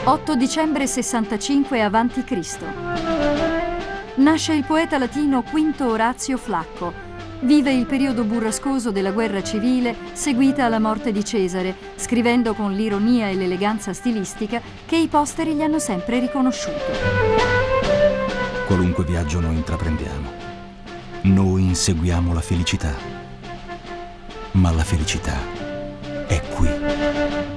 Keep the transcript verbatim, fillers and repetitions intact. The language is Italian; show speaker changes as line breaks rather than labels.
otto dicembre sessantacinque avanti Cristo Nasce il poeta latino Quinto Orazio Flacco. Vive il periodo burrascoso della guerra civile seguita alla morte di Cesare, scrivendo con l'ironia e l'eleganza stilistica che i posteri gli hanno sempre riconosciuto.
Qualunque viaggio noi intraprendiamo, noi inseguiamo la felicità. Ma la felicità è qui.